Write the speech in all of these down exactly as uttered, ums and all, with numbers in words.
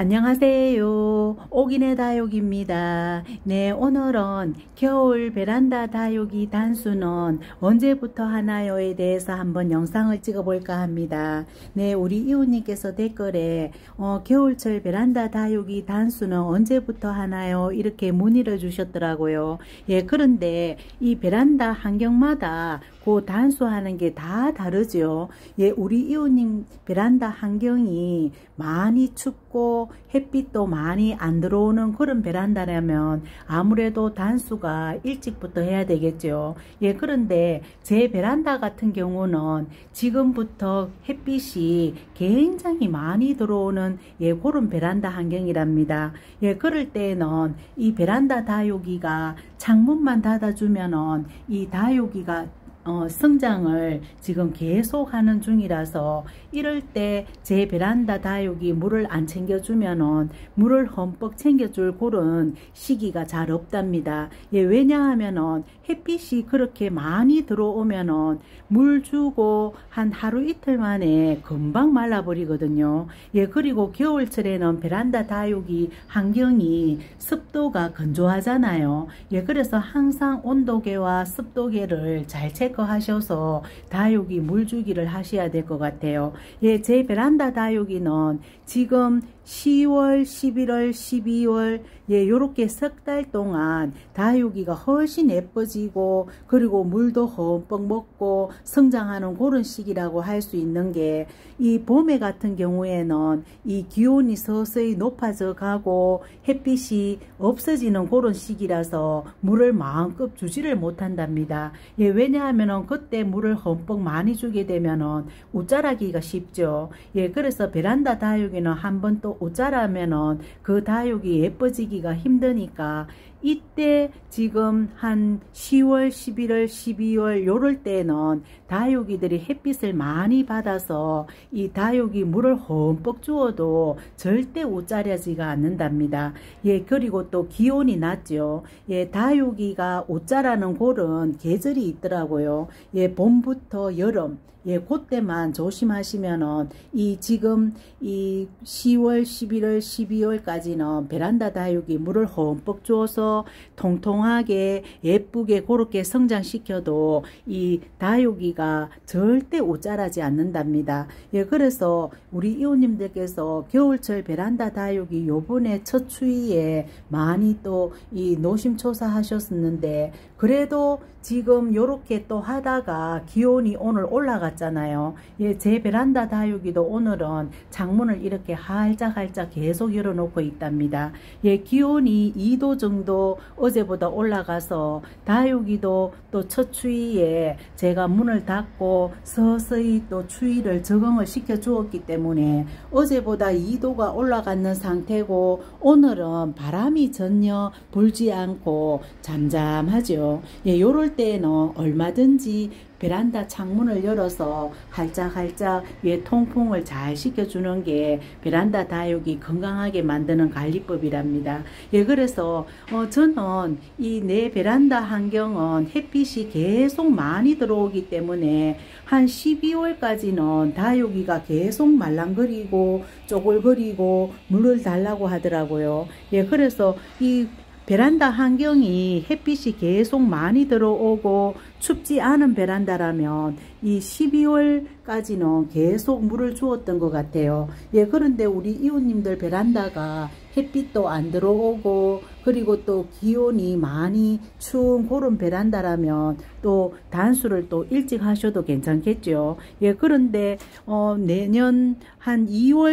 안녕하세요. 옥인의 다육입니다. 네, 오늘은 겨울 베란다 다육이 단수는 언제부터 하나요에 대해서 한번 영상을 찍어 볼까 합니다. 네, 우리 이웃님께서 댓글에 어, 겨울철 베란다 다육이 단수는 언제부터 하나요? 이렇게 문의를 주셨더라고요. 예, 그런데 이 베란다 환경마다 그 단수하는 게 다 다르죠. 예, 우리 이웃님 베란다 환경이 많이 춥고 햇빛도 많이 안 들어오는 그런 베란다라면 아무래도 단수가 일찍부터 해야 되겠죠. 예, 그런데 제 베란다 같은 경우는 지금부터 햇빛이 굉장히 많이 들어오는 예, 그런 베란다 환경이랍니다. 예, 그럴 때는 이 베란다 다육이가 창문만 닫아주면은 이 다육이가 어, 성장을 지금 계속 하는 중이라서 이럴 때 제 베란다 다육이 물을 안 챙겨주면은 물을 흠뻑 챙겨줄 그런 시기가 잘 없답니다. 예, 왜냐하면은 햇빛이 그렇게 많이 들어오면은 물 주고 한 하루 이틀 만에 금방 말라버리거든요. 예, 그리고 겨울철에는 베란다 다육이 환경이 습도가 건조하잖아요. 예, 그래서 항상 온도계와 습도계를 잘 체크하셔서 다육이 물 주기를 하셔야 될 것 같아요. 예, 제 베란다 다육이는 지금 시월, 십일월, 십이월 예, 요렇게 석 달 동안 다육이가 훨씬 예뻐지고 그리고 물도 흠뻑 먹고 성장하는 그런 시기라고 할 수 있는 게 이 봄에 같은 경우에는 이 기온이 서서히 높아져 가고 햇빛이 없어지는 그런 시기라서 물을 마음껏 주지를 못한답니다. 예, 왜냐하면은 그때 물을 흠뻑 많이 주게 되면은 웃자라기가 쉽죠. 예, 그래서 베란다 다육이는 한번 또 웃자라면은 그 다육이 예뻐지기가 힘드니까 이때 지금 한 시월, 십일월, 십이월 요럴 때는 다육이들이 햇빛을 많이 받아서 이 다육이 물을 흠뻑 주어도 절대 옷자라지가 않는답니다. 예, 그리고 또 기온이 낮죠. 예, 다육이가 옷자라는 그런 계절이 있더라고요. 예, 봄부터 여름 예, 그때만 조심하시면은 이 지금 이 시월, 십일월, 십이월까지는 베란다 다육이 물을 흠뻑 주어서 통통하게 예쁘게 그렇게 성장시켜도 이 다육이가 절대 옷자라지 않는답니다. 예, 그래서 우리 이웃님들께서 겨울철 베란다 다육이 요번에 첫 추위에 많이 또 이 노심초사 하셨었는데 그래도 지금 요렇게 또 하다가 기온이 오늘 올라갔잖아요. 예, 제 베란다 다육이도 오늘은 창문을 이렇게 활짝활짝 계속 열어놓고 있답니다. 예, 기온이 이 도 정도 어제보다 올라가서 다육이도 또 첫 추위에 제가 문을 닫고 서서히 또 추위를 적응을 시켜 주었기 때문에 어제보다 이 도가 올라가는 상태고 오늘은 바람이 전혀 불지 않고 잠잠하죠. 예, 요럴 때는 얼마든지 베란다 창문을 열어서 활짝활짝 예, 통풍을 잘 시켜주는 게 베란다 다육이 건강하게 만드는 관리법이랍니다. 예, 그래서 어, 저는 이 내 베란다 환경은 햇빛이 계속 많이 들어오기 때문에 한 십이월까지는 다육이가 계속 말랑거리고 쪼글거리고 물을 달라고 하더라고요. 예, 그래서 이 베란다 환경이 햇빛이 계속 많이 들어오고 춥지 않은 베란다라면 이 십이월까지는 계속 물을 주었던 것 같아요. 예, 그런데 우리 이웃님들 베란다가 햇빛도 안 들어오고 그리고 또 기온이 많이 추운 그런 베란다라면 또 단수를 또 일찍 하셔도 괜찮겠죠. 예, 그런데 어, 내년 한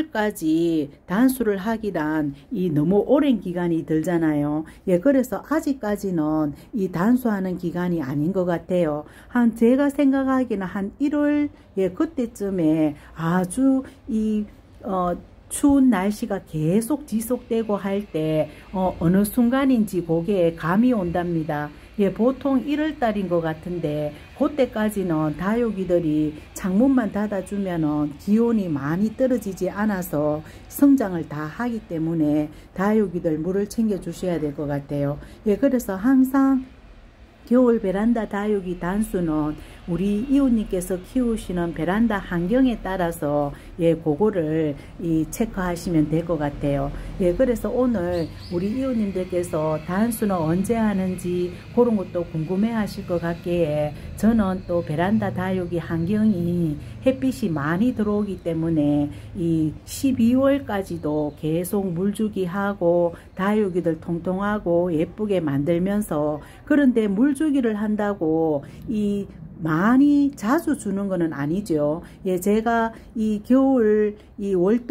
이월까지 단수를 하기란 이 너무 오랜 기간이 들잖아요. 예, 그래서 아직까지는 이 단수하는 기간이 아닌 것 같아요. 한 제가 생각하기는 한 일월 예, 그때쯤에 아주 이 어, 추운 날씨가 계속 지속되고 할 때 어, 어느 순간인지 거기에 감이 온답니다. 예, 보통 일월 달인 것 같은데 그때까지는 다육이들이 창문만 닫아주면은 기온이 많이 떨어지지 않아서 성장을 다 하기 때문에 다육이들 물을 챙겨 주셔야 될 것 같아요. 예, 그래서 항상 겨울 베란다 다육이 단수는 우리 이웃님께서 키우시는 베란다 환경에 따라서 예, 그거를 이 체크하시면 될 것 같아요. 예, 그래서 오늘 우리 이웃님들께서 단수는 언제 하는지 그런 것도 궁금해 하실 것 같기에 저는 또 베란다 다육이 환경이 햇빛이 많이 들어오기 때문에 이 십이월까지도 계속 물주기 하고 다육이들 통통하고 예쁘게 만들면서, 그런데 물주기를 한다고 이 많이 자주 주는 거는 아니죠. 예, 제가 이 겨울 이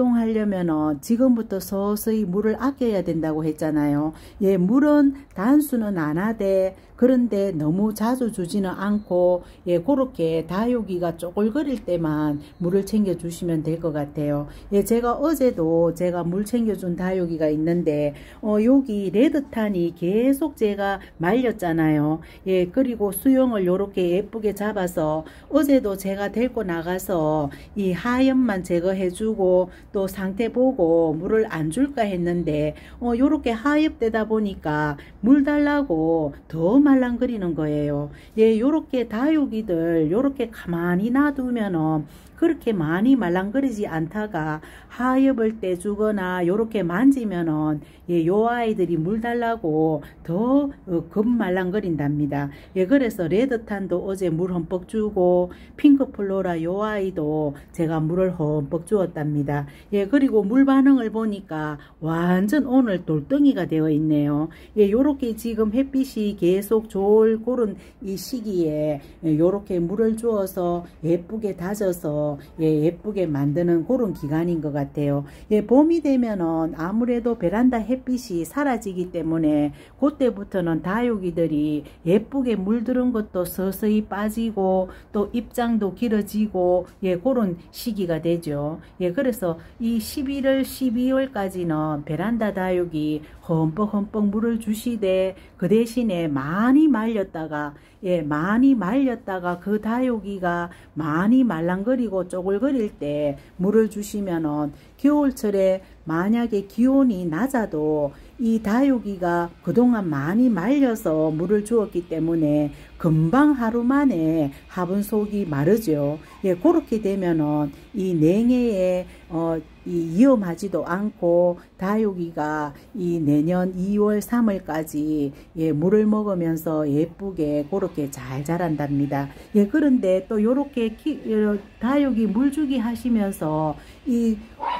월동하려면은 지금부터 서서히 물을 아껴야 된다고 했잖아요. 예, 물은 단수는 안 하되, 그런데 너무 자주 주지는 않고, 예, 그렇게 다육이가 쪼글거릴 때만 물을 챙겨 주시면 될 것 같아요. 예, 제가 어제도 제가 물 챙겨준 다육이가 있는데, 어, 여기 레드탄이 계속 제가 말렸잖아요. 예, 그리고 수영을 요렇게 예쁘게 잡아서 어제도 제가 데리고 나가서 이 하염만 제거해주고 또 상태 보고 물을 안 줄까 했는데, 어, 요렇게 하엽되다 보니까 물 달라고 더 말랑거리는 거예요. 예, 요렇게 다육이들 요렇게 가만히 놔두면은 그렇게 많이 말랑거리지 않다가 하엽을 떼주거나 요렇게 만지면은 예, 요 아이들이 물 달라고 더 어, 급 말랑거린답니다. 예, 그래서 레드탄도 어제 물 흠뻑 주고 핑크플로라 요 아이도 제가 물을 흠뻑 주었답니다. 예, 그리고 물 반응을 보니까 완전 오늘 돌덩이가 되어 있네요. 예, 요렇게 지금 햇빛이 계속 좋을 그런 이 시기에 예, 요렇게 물을 주어서 예쁘게 다져서 예, 예쁘게 만드는 그런 기간인 것 같아요. 예, 봄이 되면은 아무래도 베란다 햇빛이 사라지기 때문에 그때부터는 다육이들이 예쁘게 물들은 것도 서서히 빠지고 또 입장도 길어지고 예, 그런 시기가 되죠. 예, 그래서 이 십일월, 십이월까지는 베란다 다육이 흠뻑흠뻑 물을 주시되, 그 대신에 많이 말렸다가 예, 많이 말렸다가 그 다육이가 많이 말랑거리고 쪼글거릴 때 물을 주시면은 겨울철에 만약에 기온이 낮아도 이 다육이가 그동안 많이 말려서 물을 주었기 때문에 금방 하루 만에 화분 속이 마르죠. 예, 그렇게 되면은 이 냉해에 어, 이 위험하지도 않고 다육이가 이 내년 이월, 삼월까지 예, 물을 먹으면서 예쁘게 그렇게 잘 자란답니다. 예, 그런데 또 요렇게 키, 다육이 물주기 하시면서 이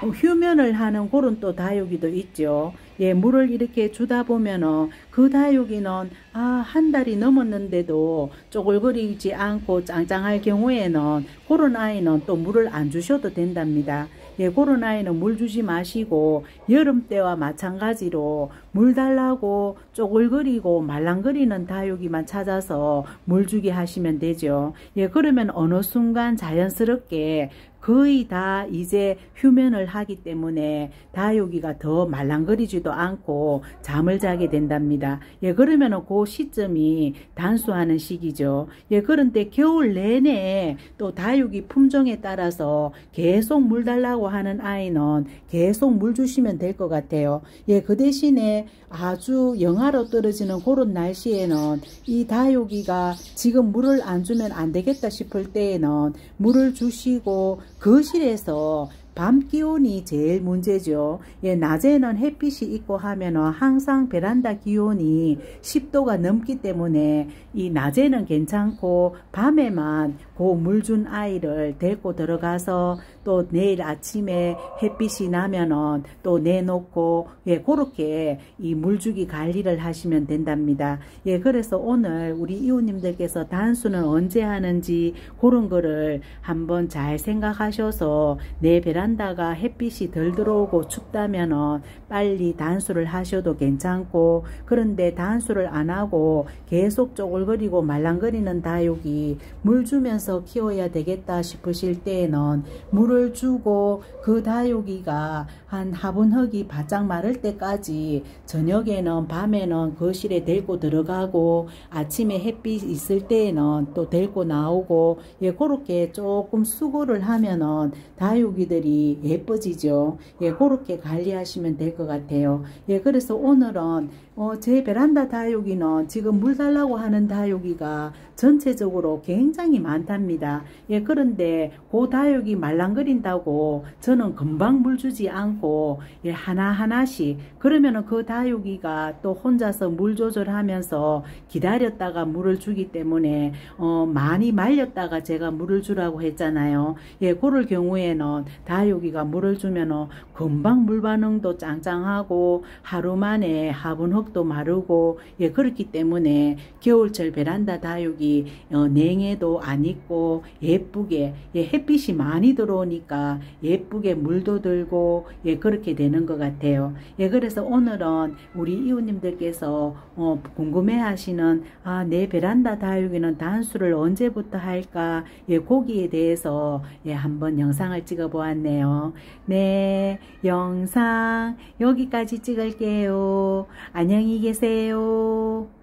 휴면을 하는 그런 또 다육이도 있죠. 예, 물을 이렇게 주다 보면은 그 다육이는 아, 한 달이 넘었는데도 쪼글거리지 않고 짱짱할 경우에는 그런 아이는 또 물을 안 주셔도 된답니다. 예, 그런 아이는 물 주지 마시고 여름 때와 마찬가지로 물 달라고 쪼글거리고 말랑거리는 다육이만 찾아서 물 주게 하시면 되죠. 예, 그러면 어느 순간 자연스럽게 거의 다 이제 휴면을 하기 때문에 다육이가 더 말랑거리지도 않고 잠을 자게 된답니다. 예, 그러면은 그 시점이 단수하는 시기죠. 예, 그런데 겨울 내내 또 다육이 품종에 따라서 계속 물 달라고 하는 아이는 계속 물 주시면 될 것 같아요. 예, 그 대신에 아주 영하로 떨어지는 그런 날씨에는 이 다육이가 지금 물을 안 주면 안 되겠다 싶을 때에는 물을 주시고, 거실에서 밤 기온이 제일 문제죠. 예, 낮에는 햇빛이 있고 하면은 항상 베란다 기온이 십 도가 넘기 때문에 이 낮에는 괜찮고 밤에만 그 물 준 아이를 데리고 들어가서 또 내일 아침에 햇빛이 나면은 또 내놓고 예, 그렇게 이 물주기 관리를 하시면 된답니다. 예, 그래서 오늘 우리 이웃님들께서 단수는 언제 하는지 그런 거를 한번 잘 생각하셔서 내 베란다가 햇빛이 덜 들어오고 춥다면은 빨리 단수를 하셔도 괜찮고, 그런데 단수를 안 하고 계속 쪼글거리고 말랑거리는 다육이 물 주면서 키워야 되겠다 싶으실 때에는 물을 주고 그 다육이가 한 화분흙이 바짝 마를 때까지 저녁에는 밤에는 거실에 데리고 들어가고 아침에 햇빛 있을 때에는 또 데리고 나오고 예, 그렇게 조금 수고를 하면은 다육이들이 예뻐지죠. 예, 그렇게 관리하시면 될 것 같아요. 예, 그래서 오늘은 어, 제 베란다 다육이는 지금 물 달라고 하는 다육이가 전체적으로 굉장히 많답니다. 예, 그런데 그 다육이 말랑거리 끓인다고 저는 금방 물 주지 않고 예, 하나하나씩 그러면은 그 다육이가 또 혼자서 물 조절하면서 기다렸다가 물을 주기 때문에 어, 많이 말렸다가 제가 물을 주라고 했잖아요. 예, 그럴 경우에는 다육이가 물을 주면은 금방 물 반응도 짱짱하고 하루 만에 화분흙도 마르고 예, 그렇기 때문에 겨울철 베란다 다육이 어, 냉해도 안 있고 예쁘게 예, 햇빛이 많이 들어오니까 예쁘게 물도 들고 예, 그렇게 되는 것 같아요. 예, 그래서 오늘은 우리 이웃님들께서 어, 궁금해 하시는 아, 내 베란다 다육이는 단수를 언제부터 할까 예, 거기에 대해서 예, 한번 영상을 찍어 보았네요. 네, 영상 여기까지 찍을게요. 안녕히 계세요.